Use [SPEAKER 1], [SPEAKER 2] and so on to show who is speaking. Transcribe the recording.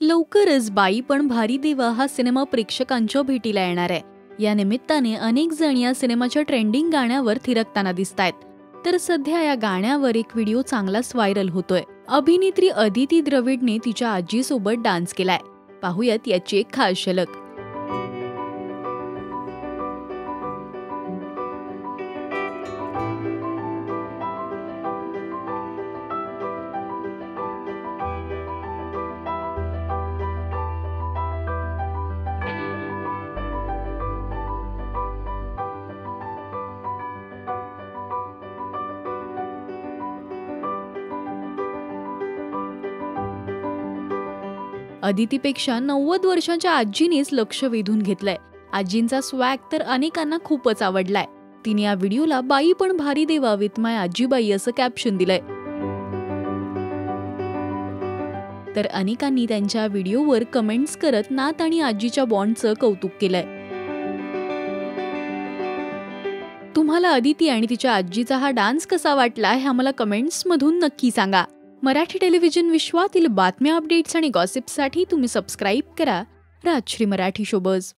[SPEAKER 1] लवकरच बाई पण भारी देवा हा सिनेमा प्रेक्षकांच्या भेटीला येणार आहे. या निमित्ताने अनेक जण या सिनेमाच्या ट्रेंडिंग गाण्यावर थिरकताना दिसतायत. तर सध्या या गाण्यावर एक व्हिडिओ चांगलाच व्हायरल होतोय. अभिनेत्री अदिती द्रविडने तिच्या आजीसोबत डान्स केलाय. पाहूयात याची एक खास झलक. अदितीपेक्षा 90 वर्षांच्या आजीनेच लक्ष वेधून घेतलंय. आजींचा स्वॅग तर अनेकांना खूपच आवडलाय. तिने या व्हिडिओला बाई पण भारी देवा विथ माय आजीबाई असं कॅप्शन दिलंय. तर अनेकांनी त्यांच्या व्हिडिओवर कमेंट्स करत नात आणि आजीच्या बॉन्डचं कौतुक केलंय. तुम्हाला अदिती आणि तिच्या आजीचा हा डान्स कसा वाटला हे आम्हाला कमेंट्समधून नक्की सांगा. मराठी टेलिव्हिजन विश्वातील बातम्या, अपडेट्स आणि गॉसिपसाठी तुम्ही सबस्क्राईब करा राजश्री मराठी शोबज.